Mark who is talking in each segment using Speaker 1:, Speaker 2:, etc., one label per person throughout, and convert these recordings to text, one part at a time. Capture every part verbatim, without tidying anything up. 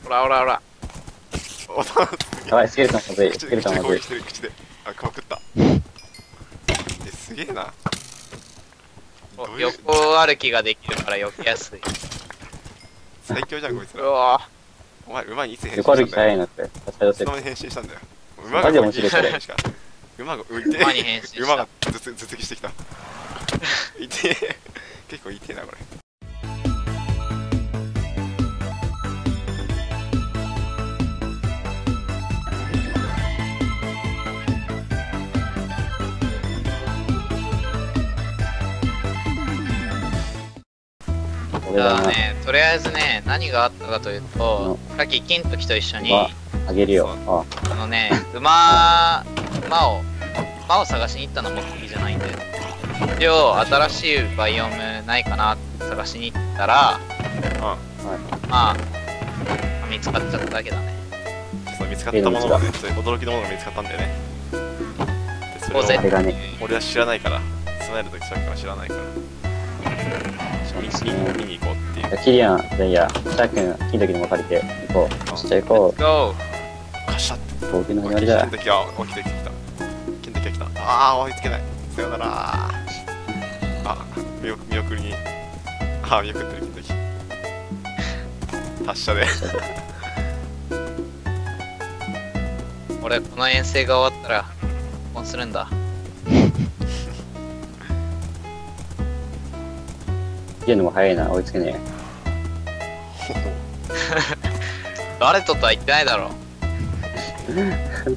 Speaker 1: らおらおら。
Speaker 2: おた
Speaker 3: やばい、スケルトンまずい、ス
Speaker 2: 口
Speaker 3: ケルトンまずい
Speaker 2: で口で攻撃し。てる口で。あ、顔食った。え、すげえな。どういう
Speaker 1: 横歩きができるから避けやすい。
Speaker 2: 最強じゃんこいつ
Speaker 1: う
Speaker 2: ら。
Speaker 1: わ
Speaker 2: お前馬にいつ変身
Speaker 3: 横歩き
Speaker 2: したんだよ。
Speaker 3: 早いなって。確かに
Speaker 2: いつの間に変身したんだよ。馬が
Speaker 3: マジで面白いこれ
Speaker 2: しか。馬が浮いて
Speaker 1: 馬に変身した
Speaker 2: 馬が頭突頭突きしてきた。いてえ。結構いてえなこれ。
Speaker 1: じゃ
Speaker 3: 俺だな。
Speaker 1: あね、とりあえずね、何があったかというと、さっき金時と一緒に、
Speaker 3: 馬あげるよ。あ、
Speaker 1: あのね、馬、馬を、馬を探しに行ったの目的じゃないんで、一応、新しいバイオムないかなって探しに行ったら、まあ、見つかっちゃっただけだね。
Speaker 2: そう見つかったものがね、そういう驚きのものが見つかったんだよね。でそれを
Speaker 1: 当然
Speaker 3: あれがね、
Speaker 2: 俺は知らないから備えるときさっきから知らないから見見見に行こうっていう。
Speaker 3: キリアン、じゃあいいや、シャー君、金時にも借りて行こう。じゃあ行こ
Speaker 1: GO!
Speaker 2: カシャって
Speaker 3: う。僕の始まりだ
Speaker 2: 金。時は起きてきた。金時が来た。ああ追いつけない。さよなら。あ見送見送りに。ああ見送ってる金時。達者で。
Speaker 1: 俺、この遠征が終わったら、結婚するんだ。
Speaker 3: 言うのも早いな、追いつけね
Speaker 1: 誰ととは言ってないだろ。とり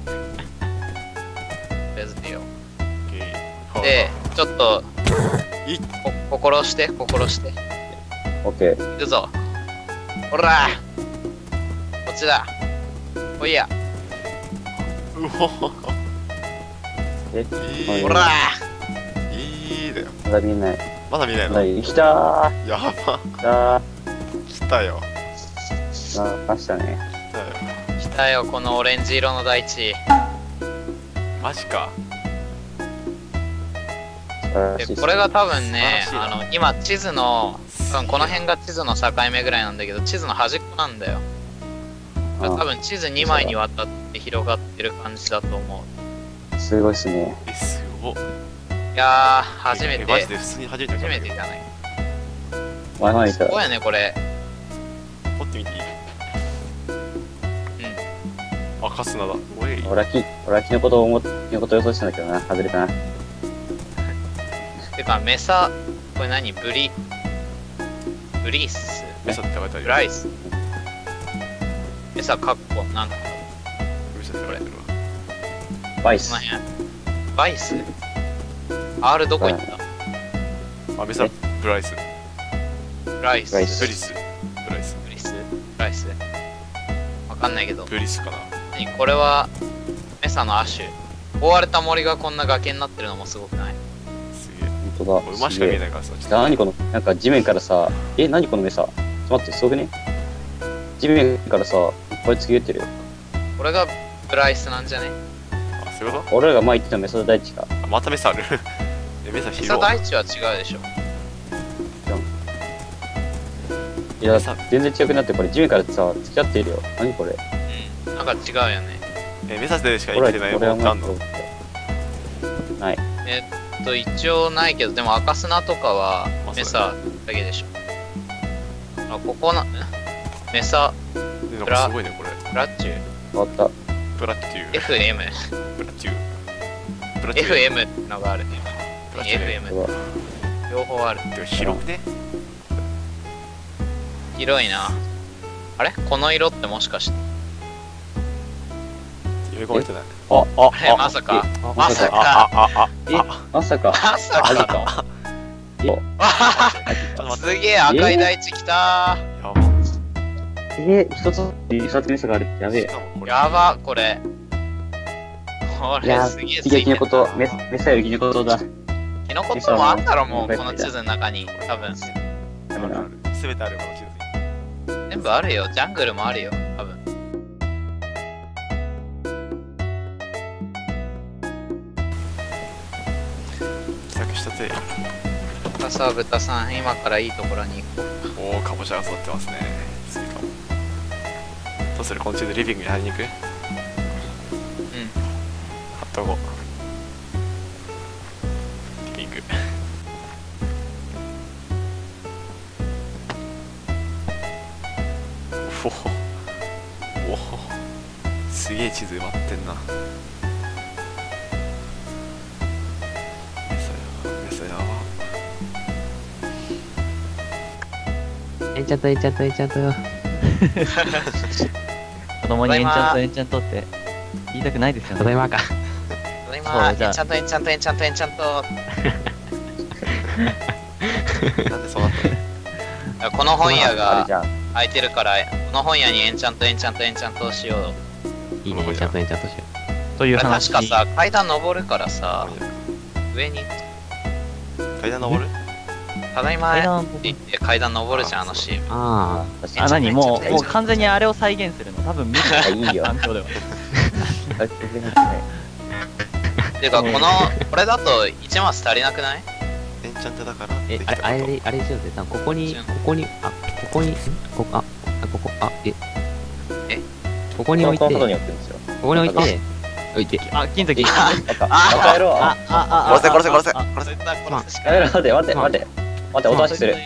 Speaker 1: あえず出よう。で、ちょっと、
Speaker 2: い
Speaker 1: こ心して、心して。
Speaker 3: え。オッケー。
Speaker 1: 行くぞ。ほらこっちだ。おいや。
Speaker 2: うお
Speaker 3: え、
Speaker 2: いい
Speaker 1: ほら
Speaker 2: いいだよ。
Speaker 3: まだ見えない。
Speaker 2: まだ見ないの。
Speaker 3: はい、来たー。
Speaker 2: やば。
Speaker 3: 来たー。
Speaker 2: 来たよ。
Speaker 3: あ、ましたね。
Speaker 2: 来たよ。
Speaker 1: 来たよ、このオレンジ色の大地。
Speaker 2: マジか。
Speaker 3: 素晴らしいっす。
Speaker 1: でこれが多分ね、
Speaker 2: 素晴らしいな
Speaker 1: あの、今地図の、多分この辺が地図の境目ぐらいなんだけど、地図の端っこなんだよ。
Speaker 3: あ
Speaker 1: 多分地図にまいにわたって広がってる感じだと思う。
Speaker 3: すごいっすね。
Speaker 2: え、すごっ。
Speaker 1: いやー、初めて、
Speaker 2: えマジで普通に初めて見た
Speaker 1: 初めてじゃない。
Speaker 3: 前まで来た
Speaker 1: すごいよね、これ。
Speaker 2: 掘ってみていい？
Speaker 1: うん。
Speaker 2: あ、カスナだ。おい。
Speaker 3: 俺はキ、俺はキのことを思っ、キのことを予想したんだけどな。外れたな。
Speaker 1: てか、メサ、これ何ブリ、ブリース
Speaker 2: メサって書いてあるよ。
Speaker 1: ブライスメサカッコなんか、
Speaker 2: メサって書いてあるわ。
Speaker 3: バイス
Speaker 1: この。辺。バイス ?R どこ行った
Speaker 2: あ、メサブライス。
Speaker 1: ブライス
Speaker 3: ブライス
Speaker 2: ブリス。ブライス。
Speaker 1: ブリスブライスわかんないけど。
Speaker 2: ブリスかな。
Speaker 1: 何これは、メサの亜種。覆われた森がこんな崖になってるのもすごくない？
Speaker 2: すげえ。
Speaker 3: 本当だ。
Speaker 2: 馬しか見えないからさ。ちょっと
Speaker 3: 何この、なんか地面からさ、え、何この目さ。ちょっと待って、すごくね。地面からさ、いっぱい突き出てるよ。
Speaker 1: これがブライスなんじゃね？
Speaker 2: あ、そういうこ
Speaker 3: 俺らが前言ってたメソダ大地か。
Speaker 2: と？あ、またメサある。え、メサ
Speaker 1: メサ
Speaker 2: 広い。
Speaker 1: 大地は違うでしょ。
Speaker 3: いや
Speaker 2: さ、
Speaker 3: 全然違くなって、これ地面からさ、突き合っているよ。何これ。
Speaker 1: うん。なんか違うよね。
Speaker 2: え、メサでしか生
Speaker 3: 俺
Speaker 2: きてない
Speaker 3: 俺はもう
Speaker 2: もんってあんの？
Speaker 3: ない。
Speaker 1: えっと、一応ないけど、でも赤砂とかは
Speaker 2: まあ
Speaker 1: メサだけでしょ。あ、ここな、んメサ、
Speaker 2: えなんかすごいね、これ。
Speaker 1: ブラッチュ
Speaker 3: 変わった。
Speaker 2: ブラッチュー。
Speaker 1: エフエム、
Speaker 2: ブラッチュー。ブラッチュー。
Speaker 1: エフエム ってのがあるね。
Speaker 2: ブラッチューね。
Speaker 1: エフエム
Speaker 3: うわ
Speaker 1: 両方ある。
Speaker 2: てか広くね？
Speaker 1: 広いな。あれこの色ってもしかして。
Speaker 2: 読み込まれてない。
Speaker 3: あ、あ、
Speaker 1: あれまさか。
Speaker 3: あ
Speaker 1: まさか。
Speaker 2: あ、あ、あ、
Speaker 3: え、まさか。
Speaker 1: まさ
Speaker 3: マジ
Speaker 1: か。
Speaker 3: か。え、
Speaker 2: ちょっと待って。
Speaker 1: すげえ赤い大地きた
Speaker 2: やば。
Speaker 3: え、一つ、二つメソがあるってやべえ。
Speaker 2: しかもこ
Speaker 1: ー。
Speaker 2: れ。
Speaker 1: やば、これ。こ
Speaker 3: いや
Speaker 1: れすげえ
Speaker 3: ー、キ
Speaker 1: ついてる
Speaker 3: ノコと、メメサよりキノコとだ。
Speaker 1: キノコともあったろ、もう、
Speaker 3: メサの
Speaker 1: この地図の中に。多分。
Speaker 3: ダメだ。
Speaker 2: すべてあるこの地図に。
Speaker 1: 全部あるよ。ジャングルもあるよ。多分。
Speaker 2: 帰宅したぜ。
Speaker 1: さあ、豚さん、今からいいところに行こう。
Speaker 2: おお、かぼちゃが育ってますね。次かも。 どうする？昆虫でリビングに入りに行く？
Speaker 1: うん。
Speaker 2: 貼っとこう。リビング。おお。おお。すげえ地図埋まってんな。
Speaker 4: エンチャントエンチャントエンチャントよ。
Speaker 5: 子供にエンチャントエンチャントって言いたくないですよね。
Speaker 4: ただいまか。
Speaker 1: ただいま
Speaker 5: そうじゃあ
Speaker 1: エンチャントエンチャントエンチャントエンチャント。
Speaker 2: なんでそうなったの？
Speaker 1: この本屋
Speaker 3: あれ
Speaker 1: が
Speaker 3: じゃん。
Speaker 1: 空いてるから、この本屋にエンチャントエンチャントエンチャントをしよう。
Speaker 4: いいね、エンチャントエンチャントしよ
Speaker 5: という
Speaker 1: 確
Speaker 5: 話。
Speaker 1: かさ、階段登るからさ、上に、
Speaker 2: 階段登る？
Speaker 1: ただいま
Speaker 5: 階段
Speaker 1: って言って階段登るじゃん、あのシーン。
Speaker 4: う。あ
Speaker 3: 確か
Speaker 5: あ、何もう、
Speaker 1: めっちゃ
Speaker 5: もう完全にあれを再現するの。多分見る
Speaker 3: に。いいよ。
Speaker 5: 環境では。
Speaker 1: ていうか、この、これだといちマス足りなくない？
Speaker 2: エンチャントだから
Speaker 4: あ。え、あれ、あれで、あれでしょって、ここに、ここに、あ、ここに、んここ、あ、あここ、あ、え。
Speaker 1: え
Speaker 4: ここに置いて、こ
Speaker 3: この角に置くんですよ。
Speaker 4: こに置いて、置いて。
Speaker 5: あ、金時。
Speaker 3: バカ、バカ野郎。
Speaker 5: あ、あ、あ、
Speaker 2: 殺せ殺せ殺せ
Speaker 5: あ
Speaker 2: 殺せ。
Speaker 1: 絶対殺すしか
Speaker 3: やめろ、
Speaker 1: ない。
Speaker 3: 待て、待て、待て。待って、おとなしくする。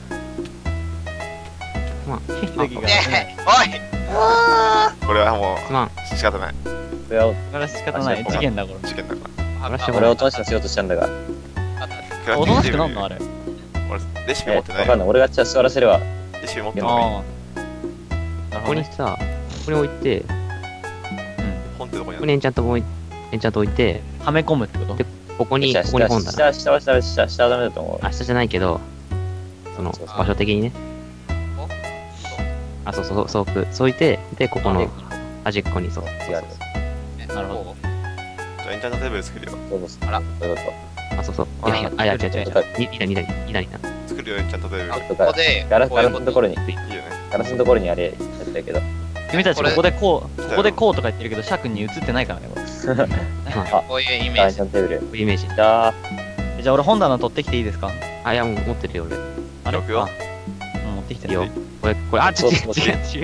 Speaker 5: 金時が。
Speaker 1: ねえ、おい
Speaker 2: これはも
Speaker 4: すまん。
Speaker 2: う仕方ない。
Speaker 3: これは、
Speaker 5: これは仕方ない。事件だ、これ。
Speaker 2: 事件だか
Speaker 4: 俺はしょう
Speaker 3: 俺はおとなしくしようとしたんだが。
Speaker 2: ら。
Speaker 5: おとなしくなんのあれ。
Speaker 2: 俺レシピ
Speaker 3: え、
Speaker 2: 持ってないよ。
Speaker 3: わかんない。俺がじゃあ座らせるわ。
Speaker 2: レシピ持ってない。
Speaker 5: ああ。なる
Speaker 4: こ
Speaker 5: ほどね。
Speaker 4: こにさ、ここに置いて、
Speaker 2: 本ってどこにある
Speaker 4: ここにエンチャント置いエンチャント置いて、
Speaker 5: はめ込むってこと
Speaker 4: でここに、
Speaker 3: 下、
Speaker 4: ここに本
Speaker 3: 下、
Speaker 4: 棚。
Speaker 3: 下、下は下は下、下はダメだと思う。
Speaker 4: あ、下じゃないけど、その
Speaker 3: そうそう
Speaker 4: 場所的にね。
Speaker 1: お
Speaker 4: あ、そうそう、そう、そう置く、そう置いて、で、ここの
Speaker 3: で
Speaker 4: 端っこにそう。
Speaker 3: 違う。
Speaker 5: なるほど
Speaker 1: ど。
Speaker 2: じゃあエンチャントテーブル作るよ。
Speaker 3: そうそう。
Speaker 1: あら
Speaker 3: そういうこ
Speaker 4: あ、そうそう。いやいや、あ、いや、違う違う違う。いいだ、いいだ、いいだ、いいだ。
Speaker 2: 作るよエンチャントテーブ
Speaker 1: あ
Speaker 2: ル。
Speaker 1: ここで、
Speaker 3: と。ガラス、ガラ
Speaker 1: こういうこと
Speaker 3: スのところに、
Speaker 2: いいよね。
Speaker 3: ガラスのところにあれやってたけど。
Speaker 5: 君たち
Speaker 1: これ
Speaker 5: ここでこう、ここでこうとか言ってるけど、シャ君に映ってないからね、これ。
Speaker 3: あ、
Speaker 1: こういうイメージ
Speaker 3: ガラス。のテーブル。
Speaker 4: こういうイメージ。
Speaker 3: じゃあ、
Speaker 5: じゃあ俺本棚取ってきていいですか？
Speaker 4: あ、いや、もう持ってるよ、俺。
Speaker 5: あれ
Speaker 2: 置くよ
Speaker 5: あうん持ってきて
Speaker 4: いいよ
Speaker 5: ね。
Speaker 4: これ、これ、あ、ち違う、違う、違う。
Speaker 1: 違う違う違う違う違う違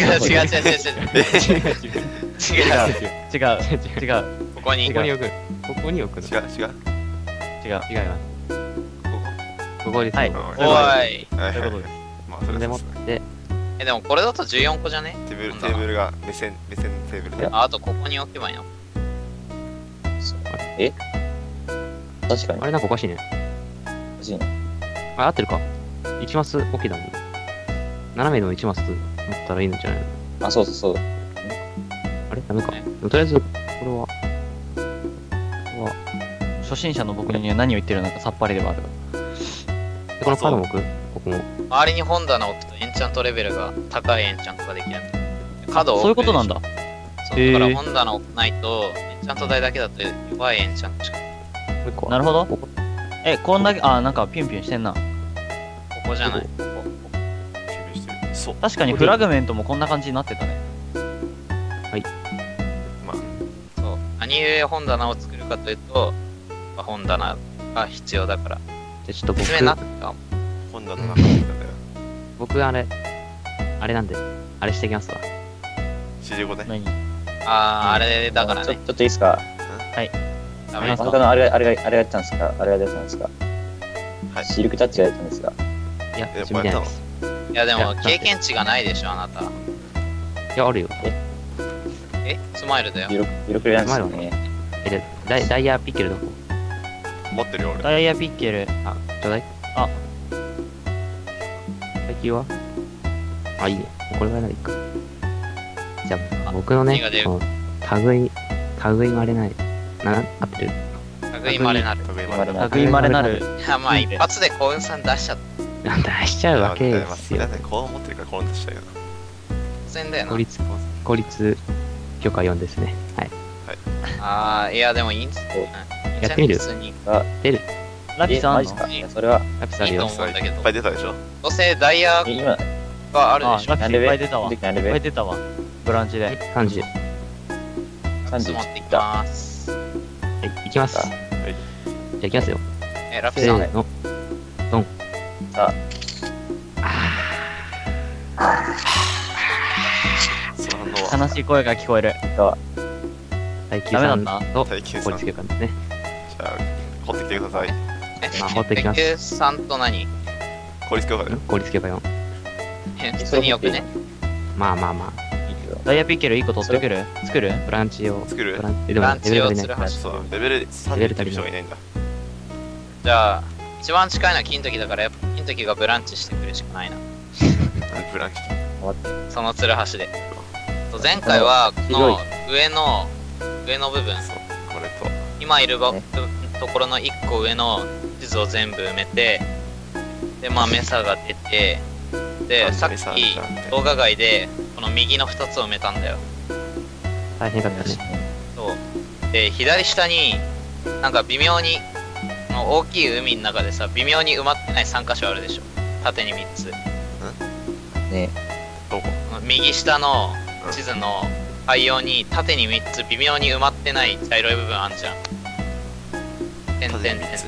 Speaker 1: う違う。
Speaker 5: 違う、違う、
Speaker 1: ここに
Speaker 4: ここに置く。ここに置くの。
Speaker 2: 違う違う。
Speaker 5: 違う。
Speaker 4: 違います。ここです。
Speaker 5: はい
Speaker 2: うん
Speaker 1: おい。
Speaker 2: はい
Speaker 5: そう
Speaker 2: はい
Speaker 5: いうことです。
Speaker 2: まあそれ
Speaker 4: で
Speaker 2: はそうですね。
Speaker 4: 持って、
Speaker 1: え、でもこれだとじゅうよんこじゃね？
Speaker 2: テーブルテーブルが目線目線テーブルで。
Speaker 1: あ、あとここに置けばいいの。
Speaker 3: え確かに
Speaker 4: あ。れなんかおかしいね。
Speaker 3: 欲しいね。
Speaker 4: あ、合ってるか。いちマス置きだもん。斜めのいちマス持ったらいいんじゃないの？
Speaker 3: あ、そうそうそう。
Speaker 4: あれダメか。
Speaker 1: ね
Speaker 4: とりあえず、これは、これは、
Speaker 5: 初心者の僕には何を言ってるのかさっぱりではあるが。
Speaker 4: でこのカードも置くここも。
Speaker 1: 周りに本棚を置くとエンチャントレベルが高いエンチャントができるんだよ。角を
Speaker 5: そういう
Speaker 1: 置くでしょ
Speaker 5: ことなんだ。
Speaker 1: そう
Speaker 5: へー
Speaker 1: だから本棚を置かないと、エンチャント台だけだと弱いエンチャントしか。
Speaker 4: もう一個は
Speaker 5: なるほど
Speaker 4: ここ
Speaker 5: え、こんだけ、あ、なんかピュンピュンしてんな。
Speaker 1: ここじゃない。ここ。
Speaker 2: 準備してる。そう。
Speaker 5: 確かにフラグメントもこんな感じになってたね。
Speaker 2: まあ
Speaker 1: そう。何故本棚を作るかというと、まあ本棚が必要だから。
Speaker 4: じゃあちょっと僕
Speaker 1: 説明になった
Speaker 2: 本棚の中にいたんだよ。
Speaker 4: 僕あれ、あれなんで、あれしてきますわ。
Speaker 2: 四十五ね。
Speaker 5: 何
Speaker 1: あー、あれだから
Speaker 3: ちょ
Speaker 1: ね。
Speaker 3: ちょっといいですか？
Speaker 1: ダメ
Speaker 3: まさかのあれが、あれが、あれがやったんですか？あれが出たんですか？
Speaker 2: はい
Speaker 3: シルクタッチが出たんですか？
Speaker 4: いや、
Speaker 2: え
Speaker 4: 自分じゃないです。
Speaker 1: いやでも
Speaker 4: いや
Speaker 1: 経験値がないでしょ、あなた。
Speaker 4: いや、あるよ。
Speaker 1: えスマイルだよ。
Speaker 3: ゆる、ゆるくれなんですよね。
Speaker 4: え、でダイダイヤピッケルどこ？
Speaker 2: 持ってるよ俺。
Speaker 5: ダイヤピッケル。
Speaker 4: あ、ちょうだい。
Speaker 5: あ。
Speaker 4: 最近はあ、いいね。これぐらいならいいか。じゃあ、僕のね
Speaker 1: 何が出、る
Speaker 4: この類、類まれない。な、合ってる。
Speaker 1: 類まれなる。
Speaker 2: 得意までな。
Speaker 5: 類まれなる。
Speaker 1: いやまあ一発で幸運さん出しちゃった。
Speaker 4: 出しちゃうわけですよ
Speaker 2: だ。ってこう持ってるからこう出したいよな。
Speaker 1: 当然だよな
Speaker 4: 公。立、公立許可よんですね。はい。
Speaker 1: あー、いやでもいいんです
Speaker 3: そう
Speaker 4: やってみる
Speaker 1: 普通に
Speaker 3: あ、え、
Speaker 5: ラピスあんの
Speaker 3: マジか。いやそれは、
Speaker 4: ラピスあるよ
Speaker 1: いいと。思うんだけど
Speaker 2: いっぱい出たでしょ。
Speaker 1: どうせダイヤ
Speaker 3: え今、
Speaker 1: があるでしょ。
Speaker 5: あラピスいっぱい出たわ。いっ
Speaker 3: 何レベル
Speaker 5: ぱい出たわ。ブランチで。
Speaker 4: さんじゅう。
Speaker 1: ラピス持っていきます。
Speaker 4: はい、いきます。
Speaker 3: は
Speaker 4: じゃあ、いきますよ。
Speaker 1: え、ラピスさん。
Speaker 4: せーの。
Speaker 3: さあ、
Speaker 4: あ
Speaker 2: そう
Speaker 5: 悲しい声が聞こえる。
Speaker 4: 大輝さん
Speaker 5: ダ
Speaker 4: と
Speaker 2: 大輝さん
Speaker 4: 堀助君ですね。
Speaker 2: じゃあ掘ってきてください。
Speaker 1: え、
Speaker 4: まあ掘ってきます
Speaker 1: 鉄球さんと何？
Speaker 2: 効率強化だよ。
Speaker 4: 堀助君よ。
Speaker 1: え、普通によくね。
Speaker 4: まあまあまあ。
Speaker 3: いいけど。
Speaker 5: ダイヤピッケルいっこ取ってくる作る
Speaker 4: ブランチを。
Speaker 2: 作る
Speaker 4: ブランチ、でも
Speaker 1: ランチ用
Speaker 4: レベル足りない。
Speaker 1: ツルハシ。
Speaker 2: そう、レベルさんに行ってる人がいないんだ。
Speaker 1: じゃあ、一番近いのは金時だから、やっぱ金時がブランチしてくるしかないな。
Speaker 2: ブランチ。
Speaker 3: 待って。
Speaker 1: そのツルハシで。そう前回は、この上の、上の部分、
Speaker 2: そう、これと。
Speaker 1: 今いるば
Speaker 3: ね
Speaker 1: ところのいっこ上の地図を全部埋めて、で、まあ、メサが出て、で、
Speaker 2: あ
Speaker 1: さっ
Speaker 2: メサ
Speaker 1: き
Speaker 2: ちゃんって
Speaker 1: 動画外で、この右のふたつを埋めたんだよ。
Speaker 4: 大変だったね。
Speaker 1: そう。で、左下に、なんか微妙に、この大きい海の中でさ、微妙に埋まってないさん箇所あるでしょ。縦にみっつ。
Speaker 3: ね
Speaker 2: どこ？
Speaker 1: この右下の地図の海洋に縦にみっつ微妙に埋まってない茶色い部分あんじゃん。てんてんてん。
Speaker 2: 縦にみっつ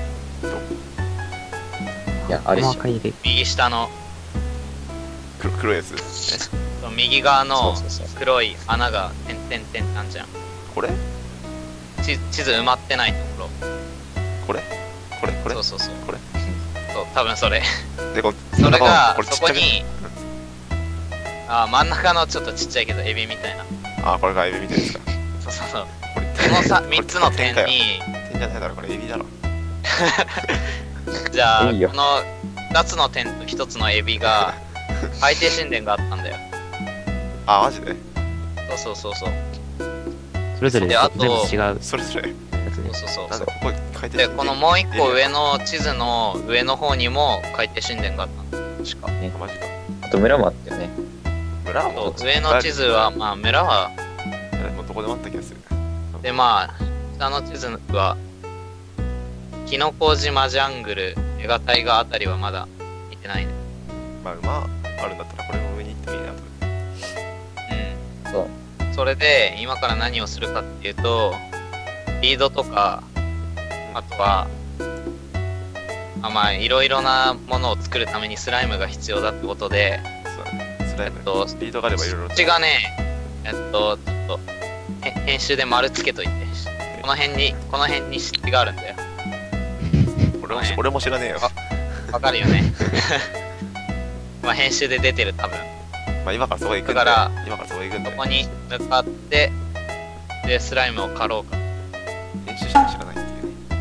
Speaker 3: いや、あれっしょ。
Speaker 4: 細かいで。
Speaker 1: 右下の、
Speaker 2: 黒黒いやつ。
Speaker 1: そう右側の
Speaker 3: そうそうそう
Speaker 1: 黒い穴がてんてんてんなんじゃん。
Speaker 2: これ？
Speaker 1: 地地図埋まってないとこ
Speaker 2: これ？これ？これ？
Speaker 1: ろ。そうそうそう。
Speaker 2: これ？
Speaker 1: そう、多分それ。
Speaker 2: で、こ
Speaker 1: それが
Speaker 2: これちっ
Speaker 1: そこ
Speaker 2: ちゃくない
Speaker 1: に、あ、真ん中のちょっとちっちゃいけどエビみたいな。
Speaker 2: あ、これがエビみたいですか。
Speaker 1: そうそうそう。
Speaker 2: これ
Speaker 1: このさみっつの点
Speaker 2: 点かよ。
Speaker 1: に、
Speaker 2: 点じゃないだろ、これエビだろ。
Speaker 1: じゃあ、
Speaker 3: いいよ
Speaker 1: このふたつの点とひとつのエビが、海底神殿があったんだよ。
Speaker 2: あ、マジで？
Speaker 1: そうそうそうそう。
Speaker 4: それぞれ
Speaker 1: であと
Speaker 4: 全部違う
Speaker 2: それぞれ。
Speaker 1: そ
Speaker 4: やつね
Speaker 1: う。そうそうそう
Speaker 2: なんで。ここ書いて
Speaker 1: で、このもう一個上の地図の上の方にも海底神殿があったの。確か。
Speaker 2: あ、マジか。
Speaker 3: あと村もあったよね。
Speaker 2: 村はもう
Speaker 1: そう上の地図は、まあ村は、
Speaker 2: もうどこでもあった気がする。
Speaker 1: でまあ、下の地図は、キノコ島ジャングル、メガタイガあたりはまだ見てないね。
Speaker 2: まあ、馬あるんだったらこれも上に行ってもいいなと。
Speaker 1: うん。
Speaker 3: そう。
Speaker 1: それで、今から何をするかっていうと、リードとか、あとは、あまあ、いろいろなものを作るためにスライムが必要だってことで、
Speaker 2: そうだね。スライム。
Speaker 1: えっと
Speaker 2: リードがあればいろいろ
Speaker 1: こっちがね、えっと、ちょっと、へ編集で丸つけといて、この辺に、この辺に湿地があるんだよ。
Speaker 2: 俺も俺も知らねえよ。
Speaker 1: わかるよね。まあ編集で出てる多分。
Speaker 2: まあ今からそこへ行くんだよ。
Speaker 1: だから
Speaker 2: 今からそこへ行くんだよ。
Speaker 1: ここに向かって、で、スライムを狩ろうか。
Speaker 2: 練習しても知らないっていうね。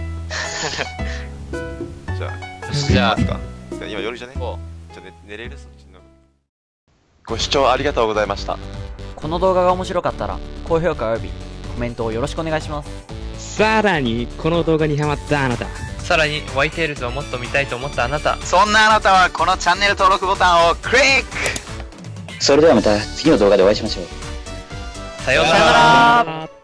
Speaker 2: じゃあ、
Speaker 1: じゃあ
Speaker 2: 行きますか。じゃあ今夜じゃね？
Speaker 1: こ
Speaker 2: じゃあ寝寝れるそっちの。ご視聴ありがとうございました。
Speaker 6: この動画が面白かったら高評価およびコメントをよろしくお願いします。
Speaker 7: さらにこの動画にハマったあなた、
Speaker 8: さらにワイテールズをもっと見たいと思ったあなた、
Speaker 1: そんなあなたはこのチャンネル登録ボタンをクリック。
Speaker 3: それではまた次の動画でお会いしましょう。
Speaker 8: さような
Speaker 6: さような
Speaker 8: ら。
Speaker 6: ら。